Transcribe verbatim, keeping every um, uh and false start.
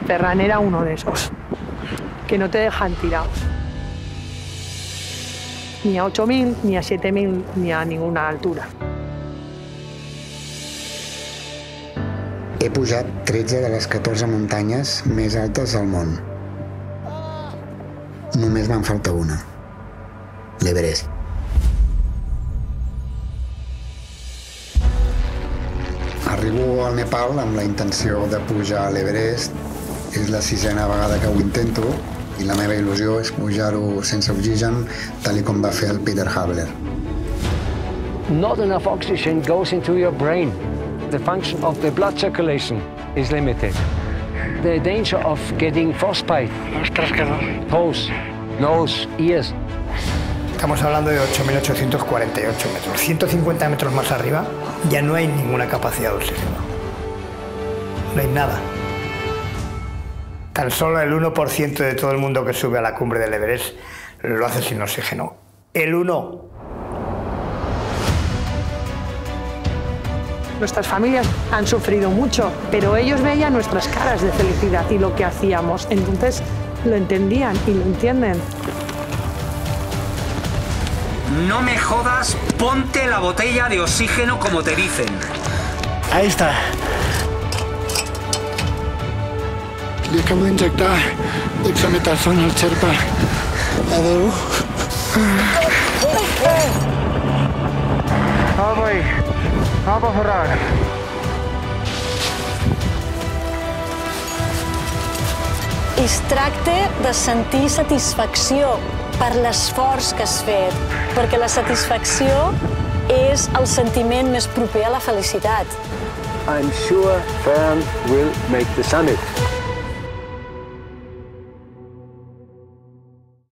Ferran era uno de esos, que no te dejan tirados. Ni a ocho mil, ni a siete mil, ni a ninguna altura. He pujat tretze de les catorze muntanyes més altes del món. Només me'n falta una, l'Everest. Arribo al Nepal amb la intenció de pujar a l'Everest. És la sisena vegada que ho intento i la meva il·lusió és pujar-ho sense oxigen, tal com va fer el Peter Habler. Not enough oxygen goes into your brain. The function of the blood circulation is limited. The danger of getting frostbite, toes, nose, ears. Estamos hablando de ocho mil ochocientos cuarenta y ocho metros. ciento cincuenta metros más arriba ya no hay ninguna capacidad de oxígeno. No hay nada. Tan solo el uno por ciento de todo el mundo que sube a la cumbre del Everest lo hace sin oxígeno. El uno. Nuestras familias han sufrido mucho, pero ellos veían nuestras caras de felicidad y lo que hacíamos. Entonces lo entendían y lo entienden. No me jodas, ponte la botella de oxígeno como te dicen. Ahí está. Li acabo d'injectar dexametasona al Xerpa. Adéu. Apa, apa, Ferran? Es tracta de sentir satisfacció per l'esforç que has fet, perquè la satisfacció és el sentiment més proper a la felicitat. I'm sure Ferran will make the summit.